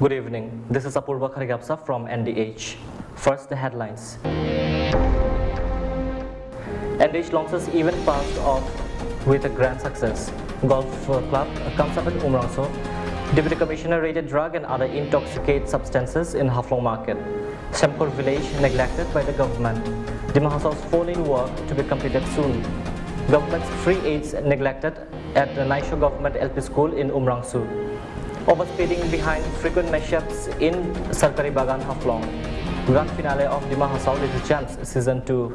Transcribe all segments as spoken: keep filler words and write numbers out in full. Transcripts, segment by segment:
Good evening. This is Apurva Kharigapsa from N D H. First, the headlines. N D H launches event passed off with a grand success. Golf club comes up in Umrangso. Deputy Commissioner raided drug and other intoxicant substances in Haflong Market. Shamkor village neglected by the government. Dima Hasao's four-lane work to be completed soon. Government's free aids neglected at the Naisho Government L P School in Umrangso. Overspeeding behind frequent mishaps in Sarkari Bagan Haflong. Grand finale of Dima Hasao Little Champs Season two.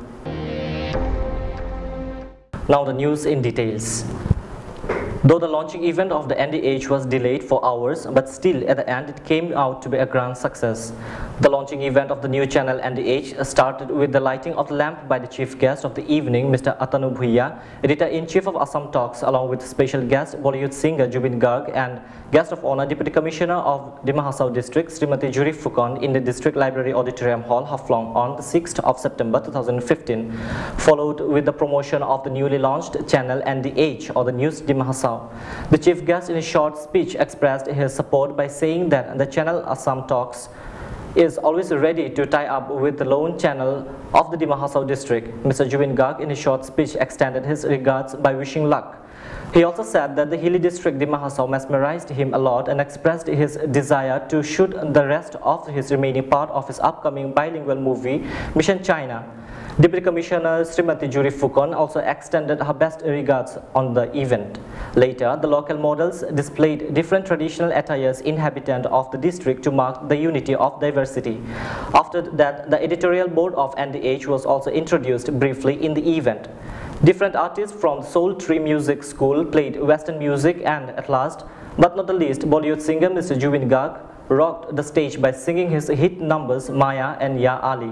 Now the news in details. Though the launching event of the N D H was delayed for hours, but still at the end it came out to be a grand success. The launching event of the new channel N D H started with the lighting of the lamp by the chief guest of the evening, Mister Atanu Bhuiya, editor-in-chief of Assam Talks, along with special guest Bollywood singer Jubin Garg and guest of honor Deputy Commissioner of Dima Hasao District, Srimati Juri Fukon, in the District Library Auditorium Hall, Haflong, on the sixth of September two thousand fifteen, followed with the promotion of the newly launched channel N D H, or the News Dima Hasao. The chief guest in a short speech expressed his support by saying that the channel Assam Talks is always ready to tie up with the lone channel of the Dima Hasao district. Mister Jubin Garg in a short speech extended his regards by wishing luck. He also said that the hilly district Dima Hasao mesmerized him a lot and expressed his desire to shoot the rest of his remaining part of his upcoming bilingual movie, Mission China. Deputy Commissioner Srimati Juri Fukon also extended her best regards on the event. Later, the local models displayed different traditional attires inhabitant of the district to mark the unity of diversity. After that, the editorial board of N D H was also introduced briefly in the event. Different artists from Soul Tree Music School played Western music, and at last, but not the least, Bollywood singer Mister Jubin Garg rocked the stage by singing his hit numbers Maya and Ya Ali.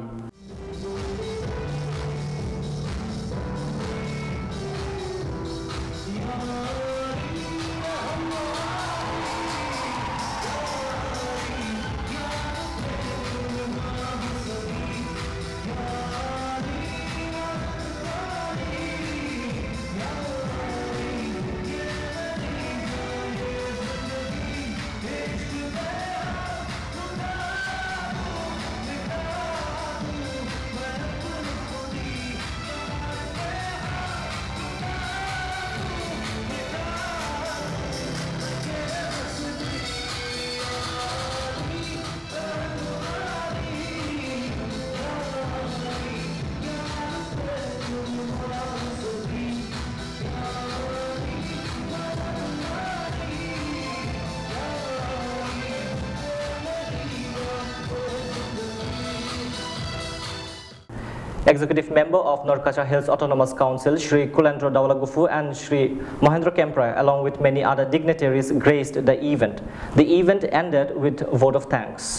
Executive member of North Kachar Hills Autonomous Council, Shri Kulendra Dawlagufu and Shri Mahendra Kemprai, along with many other dignitaries, graced the event. The event ended with a vote of thanks.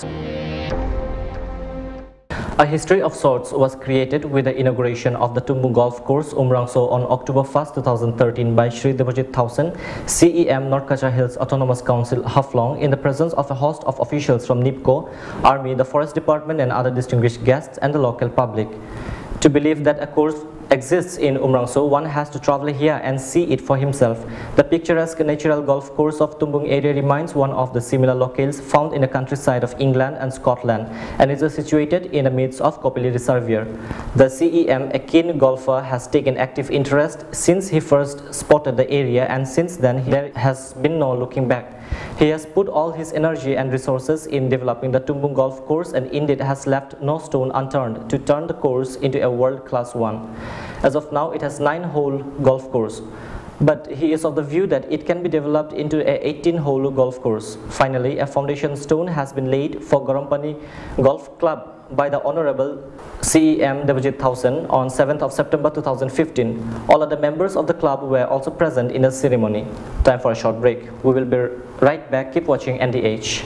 A history of sorts was created with the inauguration of the Tumbung Golf Course, Umrangso, on October first two thousand thirteen by Shri Devajit Thausen, C E M North Kachar Hills Autonomous Council, Haflong, in the presence of a host of officials from NIPCO, Army, the Forest Department and other distinguished guests and the local public. To believe that a course exists in Umrangso, one has to travel here and see it for himself. The picturesque natural golf course of Tumbung area reminds one of the similar locales found in the countryside of England and Scotland, and is situated in the midst of Kopili Reservoir. The C E M, a keen golfer, has taken active interest since he first spotted the area, and since then there has been no looking back. He has put all his energy and resources in developing the Tumbung Golf Course, and indeed has left no stone unturned to turn the course into a world-class one. As of now, it has nine-hole golf course, but he is of the view that it can be developed into a eighteen-hole golf course. Finally, a foundation stone has been laid for Gorompani Golf Club by the Honorable C E M Devajit Thausen on seventh of September two thousand fifteen. All other members of the club were also present in the ceremony. Time for a short break. We will be right back. Keep watching N D H.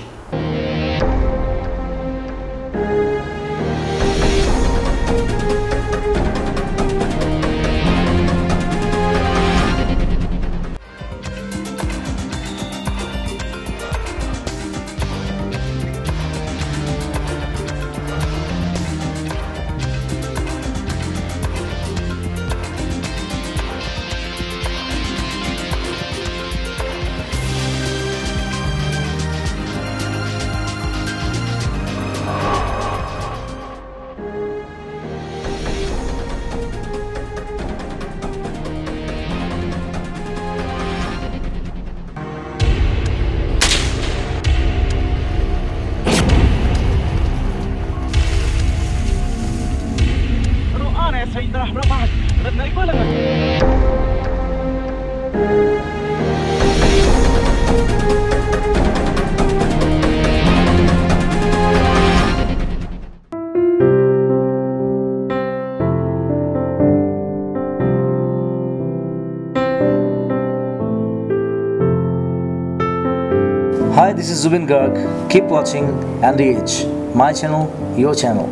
ya Sayyidina Muhammad. Red naik bola kan? Hi, this is Zubin Garg. Keep watching N D H, my channel, your channel.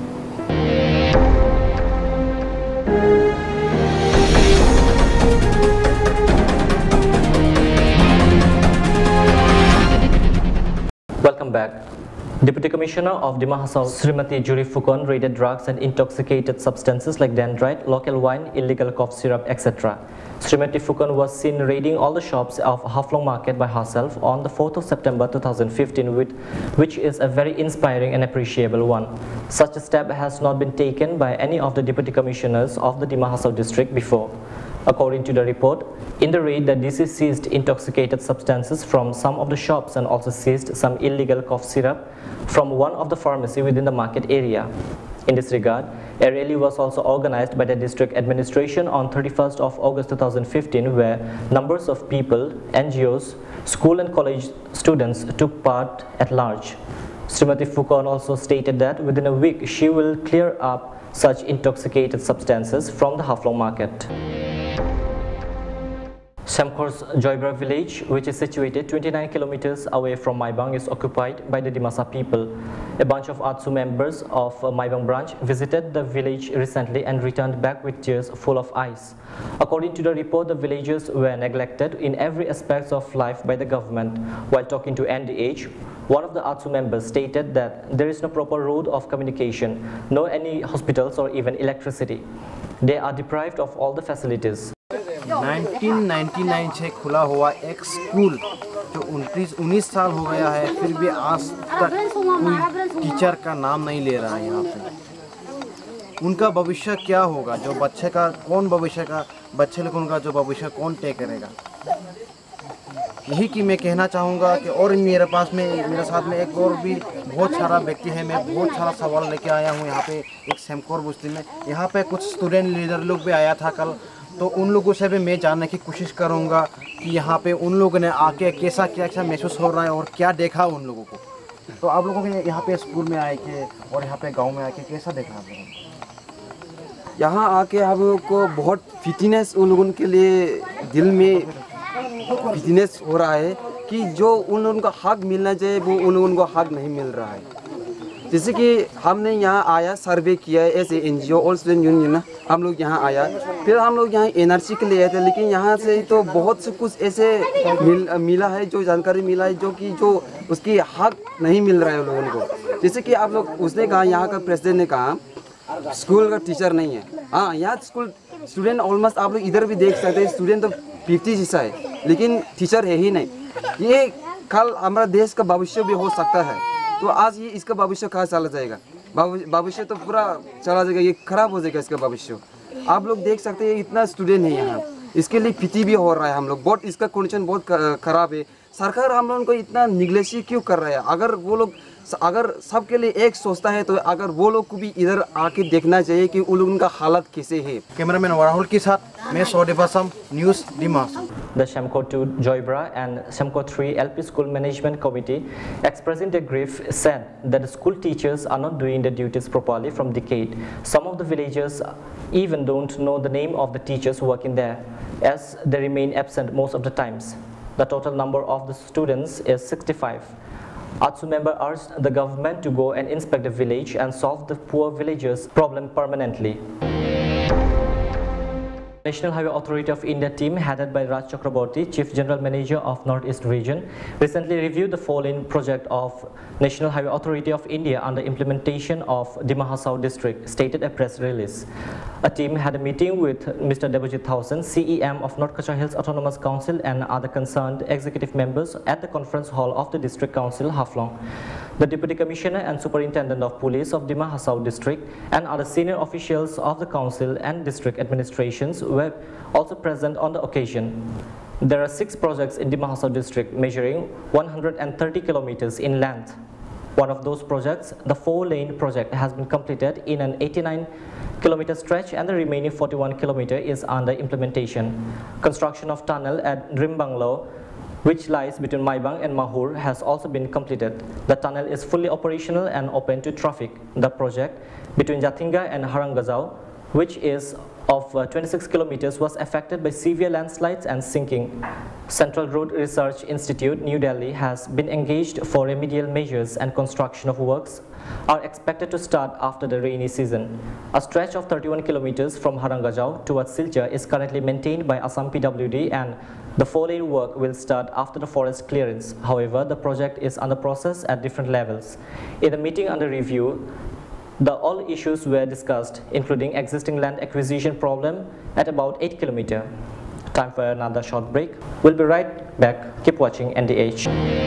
Welcome back. Deputy Commissioner of Dima Hasao Srimati Juri Phukon raided drugs and intoxicated substances like dendrite, local wine, illegal cough syrup, et cetera. Srimati Phukon was seen raiding all the shops of Haflong Market by herself on the fourth of September two thousand fifteen, with, which is a very inspiring and appreciable one. Such a step has not been taken by any of the Deputy Commissioners of the Dima Hasao district before. According to the report, in the raid, the D C seized intoxicated substances from some of the shops and also seized some illegal cough syrup from one of the pharmacy within the market area. In this regard, a rally was also organized by the district administration on thirty-first of August two thousand fifteen, where numbers of people, N G Os, school and college students took part at large. Srimati Phukon also stated that within a week she will clear up such intoxicated substances from the Haflong Market. Semkor's Joybra village, which is situated twenty-nine kilometers away from Maibang, is occupied by the Dimasa people. A bunch of Atsu members of Maibang branch visited the village recently and returned back with tears full of ice. According to the report, the villagers were neglected in every aspect of life by the government. While talking to N D H, one of the Atsu members stated that there is no proper road of communication, no any hospitals or even electricity. They are deprived of all the facilities. Nineteen ninety nine से खुला हुआ एक school जो उनतीस उन्नीस साल हो गया है, फिर भी आज तक कोई टीचर का नाम नहीं ले रहा है यहाँ पे। उनका भविष्य क्या होगा? जो बच्चे का कौन भविष्य का बच्चे लोगों का जो भविष्य कौन तय करेगा? यही कि मैं कहना चाहूँगा कि और मेरे पास में मेरे साथ में एक और भी बहुत सारा व्यक्ति है। मैं बहुत सारा सवाल लेके आया हूँ यहाँ पे एक सेमकोर बस्ती में। यहाँ पे कुछ स्टूडेंट लीडर लोग भी आया था कल, तो उन लोगों से भी मैं जानने की कोशिश करूँगा कि यहाँ पे उन लोगों ने आके कैसा क्या क्या महसूस हो रहा है और क्या देखा उन लोगों को। तो आप लोगों के यहाँ पे स्कूल में आए के और यहाँ पे गाँव में आके कैसा देखा आप लोगों ने? यहाँ आके हम लोग को बहुत फिटनेस उन लोगों के लिए दिल में फिटनेस हो रहा है कि जो उन लोगों को हक मिलना चाहिए वो उन लोगों को हक नहीं मिल रहा है। जैसे कि हमने यहाँ आया सर्वे किया है as a N G O all student union, हम लोग यहाँ आया, फिर हम लोग यहाँ एन आर सी के लिए आए थे, लेकिन यहाँ से तो बहुत से कुछ ऐसे मिल मिला है जो जानकारी मिला है जो कि जो उसकी हक नहीं मिल रहा है उन लोगों को। जैसे कि आप लोग उसने कहा, यहाँ का प्रेसिडेंट ने कहा स्कूल का टीचर नहीं है। हाँ, यहाँ स्कूल स्टूडेंट ऑलमोस्ट आप लोग इधर भी देख सकते हैं, स्टूडेंट तो फिफ्टी जैसा है लेकिन टीचर है ही नहीं। ये कल हमारा देश का भविष्य भी हो सकता है, तो आज ये इसका भविष्य कहाँ चला जाएगा? भविष्य तो पूरा चला जाएगा, ये खराब हो जाएगा इसका भविष्य। आप लोग देख सकते हैं इतना स्टूडेंट है यहाँ, इसके लिए फिटी भी हो रहा है हम लोग बहुत, इसका कंडीशन बहुत खराब है। सरकार हम लोगों को इतना निगलेक्ट क्यों कर रहा है? अगर वो लोग अगर सबके लिए एक सोचता है तो अगर वो लोग को भी इधर आके देखना चाहिए कि उन लोगों का हालत कैसे है। कैमरामैन राहुल के साथ मैं सौदेव असम, न्यूज़ डिमा। The Semco two Joybra and Semco three L P School Management Committee, expressing their grief, said that the school teachers are not doing their duties properly from decade. Some of the villagers even don't know the name of the teachers working there, as they remain absent most of the times. The total number of the students is sixty-five. Atsu member urged the government to go and inspect the village and solve the poor villagers' problem permanently. National Highway Authority of India team headed by Raj Chakraborty, Chief General Manager of Northeast Region, recently reviewed the fall-in project of National Highway Authority of India under implementation of Dima Hasao district, stated a press release. A team had a meeting with Mister Debojit Thausen, C E M of North Kachar Hills Autonomous Council, and other concerned executive members at the conference hall of the District Council, Haflong. The Deputy Commissioner and Superintendent of Police of Dima Hasao district and other senior officials of the council and district administrations were also present on the occasion. There are six projects in Dima Hasao district measuring one hundred thirty kilometers in length. One of those projects, the four-lane project, has been completed in an eighty-nine kilometer stretch, and the remaining forty-one kilometer is under implementation. Construction of tunnel at Rimbanglo, which lies between Maibang and Mahur, has also been completed. The tunnel is fully operational and open to traffic. The project between Jatinga and Harangazao, which is of uh, twenty-six kilometers, was affected by severe landslides and sinking. Central Road Research Institute, New Delhi, has been engaged for remedial measures, and construction of works are expected to start after the rainy season. A stretch of thirty-one kilometers from Harangazao towards Silchar is currently maintained by Assam P W D, and the four-lane work will start after the forest clearance. However, the project is under process at different levels. In the meeting under review, the all issues were discussed, including existing land acquisition problem at about eight kilometers. Time for another short break. We'll be right back. Keep watching N D H.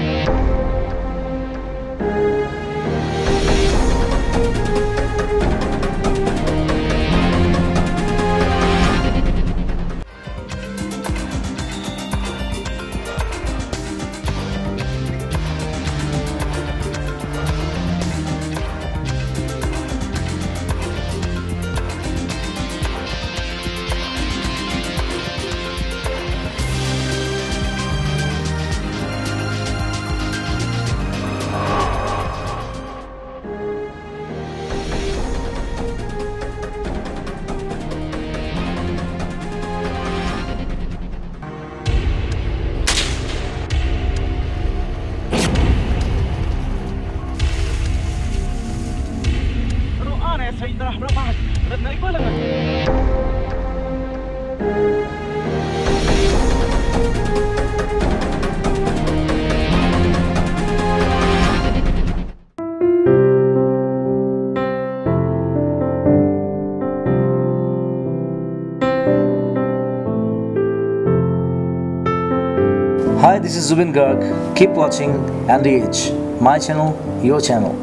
Hi, this is Zubin Garg. Keep watching N D H. My channel, your channel.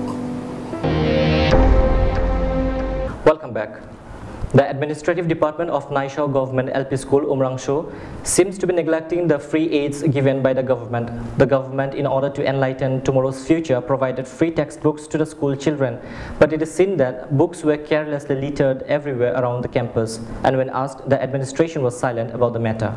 Welcome back. The Administrative Department of Naishau Government L P School, Umrangshu, seems to be neglecting the free aids given by the government. The government, in order to enlighten tomorrow's future, provided free textbooks to the school children. But it is seen that books were carelessly littered everywhere around the campus, and when asked, the administration was silent about the matter.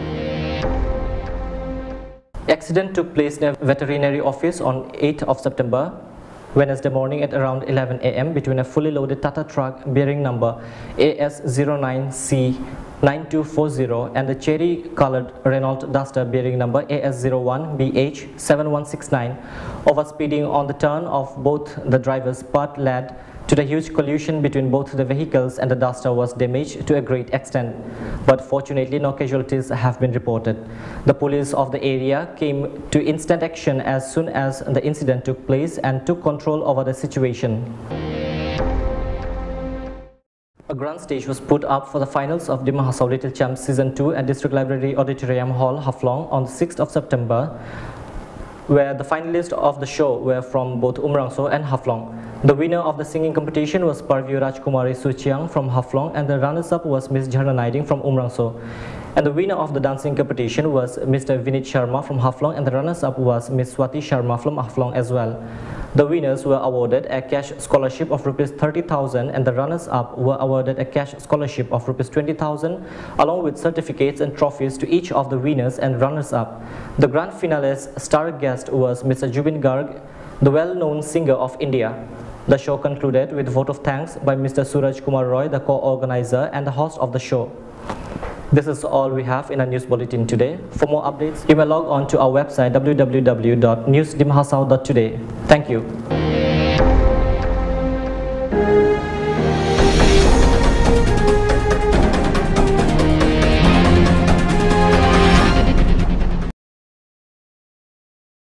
Accident took place in a veterinary office on eighth of September, Wednesday morning at around eleven A M between a fully loaded Tata truck bearing number A S zero nine C nine two four zero and the cherry-colored Renault Duster bearing number A S zero one B H seven one six nine. Overspeeding on the turn of both the driver's part led to the huge collision between both the vehicles, and the Duster was damaged to a great extent. But fortunately, no casualties have been reported. The police of the area came to instant action as soon as the incident took place and took control over the situation. A grand stage was put up for the finals of Dima Hasao Little Champs Season two at District Library Auditorium Hall, Haflong on the sixth of September, where the finalists of the show were from both Umrangso and Haflong. The winner of the singing competition was Parvyu Rajkumari Suchiang from Haflong, and the runners-up was Miss Jharna Naiding from Umrangso. And the winner of the dancing competition was Mister Vinit Sharma from Haflong, and the runners-up was Miss Swati Sharma from Haflong as well. The winners were awarded a cash scholarship of rupees thirty thousand, and the runners-up were awarded a cash scholarship of rupees twenty thousand, along with certificates and trophies to each of the winners and runners-up. The grand finale's star guest was Mister Zubin Garg, the well-known singer of India. The show concluded with a vote of thanks by Mister Suraj Kumar Roy, the co-organizer and the host of the show. This is all we have in our news bulletin today. For more updates, you may log on to our website w w w dot news dimhasao dot today. Thank you.